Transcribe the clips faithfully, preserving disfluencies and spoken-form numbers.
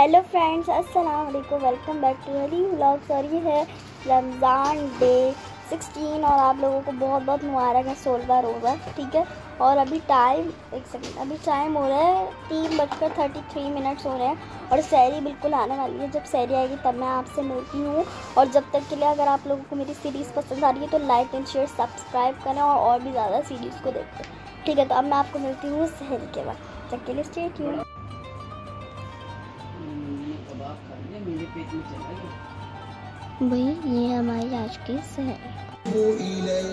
Hello friends, अस्सलाम वालेकुम, welcome back to Hali vlogs. और ये है रमज़ान डे सिक्सटीन और आप लोगों को बहुत बहुत मुबारक है सोलहवां रोज़ा। ठीक है, और अभी टाइम एक सेकंड अभी टाइम हो रहा है तीन बजकर थर्टी थ्री मिनट्स हो रहे हैं और सहरी बिल्कुल आने वाली है। जब सहरी आएगी तब मैं आपसे मिलती हूँ। और जब तक के लिए अगर आप लोगों को मेरी सीरीज़ पसंद आ रही है तो लाइक एंड शेयर सब्सक्राइब करें और और भी ज़्यादा सीरीज़ को देखें। ठीक है, तो अब मैं आपको मिलती हूँ सहरी के बाद। तब के लिए स्टे ट्यून्ड। भाई ये हमारी आज की सहरी।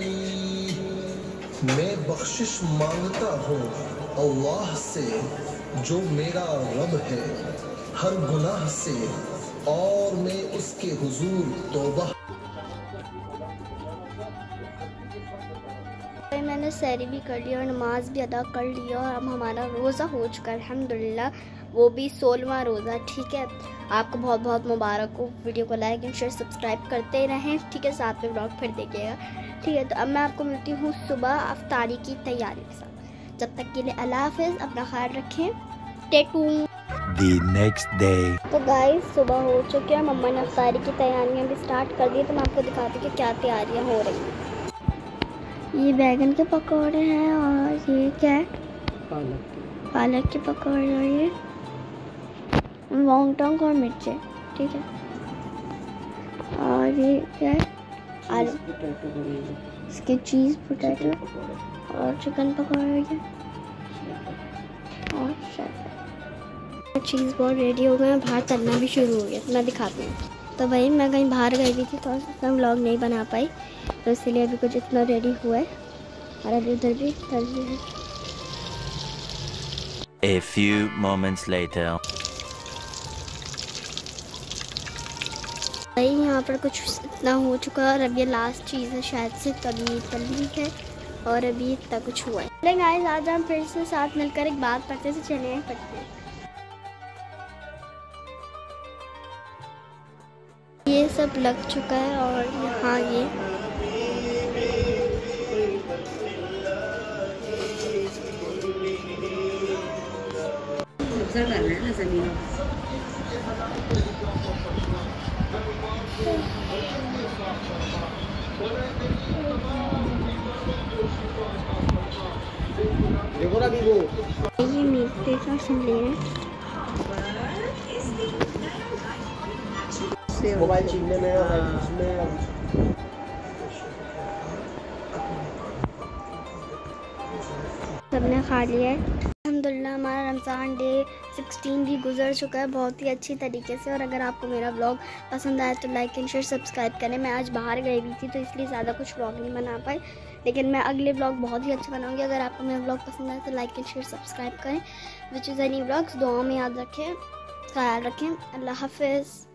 मैं बख्शिश मांगता हूँ अल्लाह से जो मेरा रब है हर गुनाह से, और मैं उसके हुजूर तौबा। मैंने सहरी भी कर लिया और नमाज भी अदा कर लिया और अब हमारा रोज़ा हो चुका है अल्हम्दुलिल्लाह, वो भी सोलहवां रोज़ा। ठीक है, आपको बहुत बहुत मुबारक हो। वीडियो को लाइक एंड शेयर सब्सक्राइब करते रहें। ठीक है, साथ में ब्लॉग फिर देखिएगा। ठीक है, तो अब मैं आपको मिलती हूँ सुबह अफ्तारी की तैयारी के साथ। जब तक के लिए अल्लाह हाफ़िज़, अपना ख्याल रखें। Stay tuned. The next day. तो गाइस सुबह हो चुकी है, मम्मा ने अफ्तारी की तैयारियाँ भी स्टार्ट कर दी। तो मैं आपको दिखाती हूँ कि क्या तैयारियाँ हो रही हैं। ये बैगन के पकौड़े हैं और ये क्या है, पालक पालक के पकौड़े और ये लौंग और मिर्चे। ठीक है, और ये क्या है, आलू, इसके चीज़ पोटैटो और चिकन पकौड़े और शायद चीज़ बॉल रेडी हो गए हैं। बाहर तलना भी शुरू हो गया, मैं दिखाती हूँ। तो भाई मैं कहीं बाहर गई हुई थी तो मैं व्लॉग नहीं बना पाई, तो इसलिए अभी कुछ इतना रेडी हुआ है और अभी उधर भी तल भी है। A few moments later. भाई यहाँ पर कुछ इतना हो चुका है और अब ये लास्ट चीज़ है शायद से, तभी तली है और अभी इतना कुछ हुआ है। चलें गाइस, आज हम फिर से साथ मिलकर एक बात पढ़ते से चले पढ़ते हैं। ये सब लग चुका है और यहाँ ये करना है ना ज़मीन। देखो ना भी वो ये मीठे का सुन ले रहे मोबाइल छीनने में और उसमें सबने खा लिया है अल्हम्दुलिल्लाह। हमारा रमज़ान डे सिक्सटीन भी गुजर चुका है बहुत ही अच्छी तरीके से। और अगर आपको मेरा व्लॉग पसंद आया तो लाइक एंड शेयर सब्सक्राइब करें। मैं आज बाहर गई हुई थी तो इसलिए ज़्यादा कुछ व्लॉग नहीं बना पाई, लेकिन मैं अगले व्लॉग बहुत ही अच्छा बनाऊंगी। अगर आपको मेरा व्लॉग पसंद आया तो लाइक एंड शेयर सब्सक्राइब करें। विच इज़ एनी व्लॉग्स, दुआ में याद रखें, ख्याल रखें। अल्लाह हाफ़िज़।